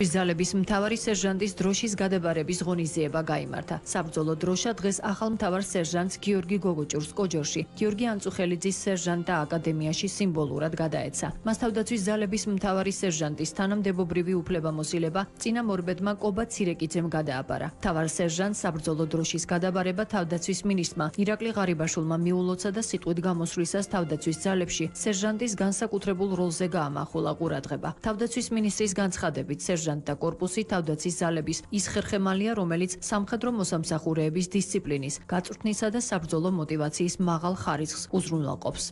ძალების მთავარი სერჟანტის დროშის გადაბარების ღონისძიება გაიმართა. საბრძოლო დროშა დღეს ახალ მთავარ სერჟანტს გიორგი გოგოჭურს კოჯორში, გიორგი ანწუხელიძის სერჟანტთა აკადემიაში სიმბოლურად გადაეცა. მას თავდაცვის ძალების მთავარი სერჟანტის თანამდებობრივი უფლებამოსილება წინა მორბედმა კობა ცირეკიძემ გადააბარა. მთავარ სერჟანტს საბრძოლო დროშის გადაბარება თავდაცვის მინისტრმა ირაკლი ღარიბაშვილმა მიულოცა და სიტყვით გამოსვლისას თავდაცვის ძალებში სერჟანტის განსაკუთრებულ როლზე გაამახვილა ყურადღება. თავდაცვის მინისტრის განცხადებით სერჟანტთა კორპუსი თავდაცვის ძალების ის ხერხემალია, რომელიც სამხედრო მოსამსახურეების დისციპლინის, გაწვრთნისა და საბრძოლო მოტივაციის მაღალ ხარისხს უზრუნველყოფს.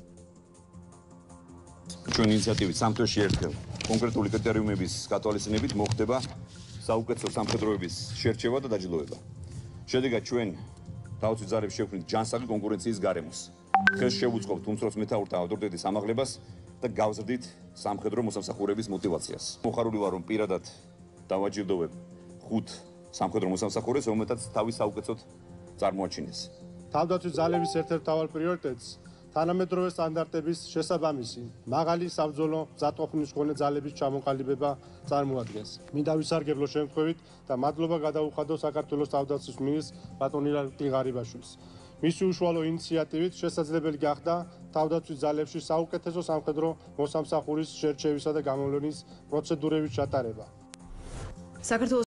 ჩვენი ინიციატივით სამხედროში ერთხელ კონკრეტული კრიტერიუმების გათვალისწინებით მოხდება საუკეთესო სამხედროების შერჩევა და დაჯილდოება. შედეგად ჩვენ თავდაცვის ძალებს შევქმნით ჯანსაღი კონკურენციის გარემოს. ხელს შევუწყობთ უმცროს მეთაურთა ავტორიტეტის ამაღლებას და გავზრდით სამხედრო მოსამსახურეების მოტივაციას. მოხარული ვარ, რომ პირადად დავაჯილდოვებ 5 სამხედრო მოსამსახურეს, რომელთაც თავის საუკეთესოდ წარმოაჩინეს. თავდაცვის ძალების ერთ-ერთ მთავარ პრიორიტეტს თანამედროვე სტანდარტების შესაბამისი მაღალი საბრძოლო მზადყოფნის მქონე ძალების ჩამოყალიბება წარმოადგენს. მინდა ვისარგებლო შემთხვევით და მადლობა გადაუხადო საქართველოს თავდაცვის მინისტრს ბატონ ირაკლი ღარიბაშვილს. მისი უშუალო ინიციატივით შესაძლებელი გახდა თავდაცვის ძალებში საუკეთესო სამხედრო მოსამსახურის შერჩევისა და გამოვლენის პროცედურების ჩატარება.